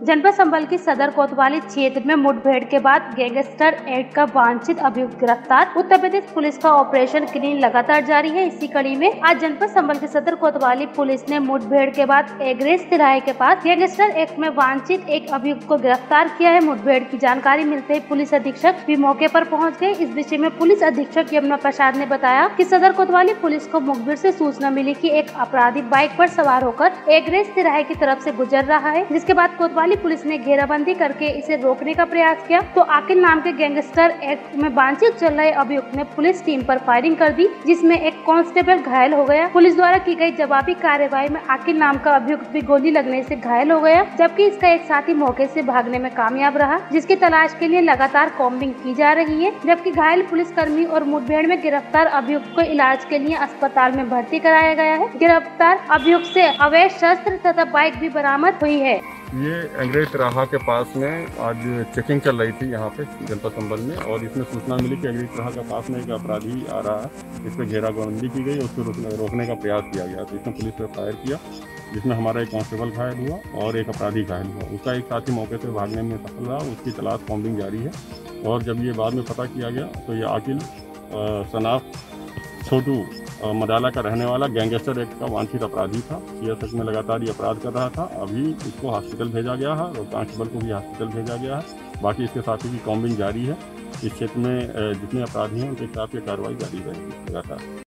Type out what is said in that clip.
जनपद संबल की सदर कोतवाली क्षेत्र में मुठभेड़ के बाद गैंगस्टर एक्ट का वांछित अभियुक्त गिरफ्तार। उत्तर प्रदेश पुलिस का ऑपरेशन क्लीन लगातार जारी है। इसी कड़ी में आज जनपद संबल की सदर कोतवाली पुलिस ने मुठभेड़ के बाद एग्रेस तिराहे के पास गैंगस्टर एक्ट में वांछित एक अभियुक्त को गिरफ्तार किया है। मुठभेड़ की जानकारी मिलते ही पुलिस अधीक्षक भी मौके पर पहुंच गए। इस विषय में पुलिस अधीक्षक यमुना प्रसाद ने बताया कि सदर कोतवाली पुलिस को मुखबिर से सूचना मिली कि एक अपराधी बाइक पर सवार होकर एग्रेस तिराहे की तरफ से गुजर रहा है, जिसके बाद कोतवाली पुलिस ने घेराबंदी करके इसे रोकने का प्रयास किया तो आकिल नाम के गैंगस्टर एक्ट में वांछित चल रहे अभियुक्त ने पुलिस टीम पर फायरिंग कर दी, जिसमें एक कांस्टेबल घायल हो गया। पुलिस द्वारा की गई जवाबी कार्रवाई में आकिल नाम का अभियुक्त भी गोली लगने से घायल हो गया, जबकि इसका एक साथी मौके से भागने में कामयाब रहा, जिसकी तलाश के लिए लगातार कॉम्बिंग की जा रही है। जबकि घायल पुलिसकर्मी और मुठभेड़ में गिरफ्तार अभियुक्त को इलाज के लिए अस्पताल में भर्ती कराया गया है। गिरफ्तार अभियुक्त से अवैध शस्त्र तथा बाइक भी बरामद हुई है। ये एग्रेस तिराहा के पास में आज चेकिंग चल रही थी यहाँ पे जनपद संबल में, और इसमें सूचना मिली कि एग्रेस तिराहा के पास में एक अपराधी आ रहा है। इस पर घेराबंदी की गई, उसको रोकने का प्रयास किया गया तो इसने पुलिस पर फायर किया, जिसमें हमारा एक कांस्टेबल घायल हुआ और एक अपराधी घायल हुआ। उसका एक साथी मौके से भागने में सफल रहा, उसकी तलाश कॉम्बिंग जारी है। और जब ये बाद में पता किया गया तो ये आकिल सनाफ छोटू मदाला का रहने वाला गैंगस्टर एक्ट का वांछित अपराधी था। सीएसएफ में लगातार ये अपराध कर रहा था। अभी इसको हॉस्पिटल भेजा गया है और कांस्टेबल को भी हॉस्पिटल भेजा गया है। बाकी इसके साथी की कॉम्बिंग जारी है। इस क्षेत्र में जितने अपराधी हैं उनके खिलाफ ये कार्रवाई जारी रहेगी लगातार।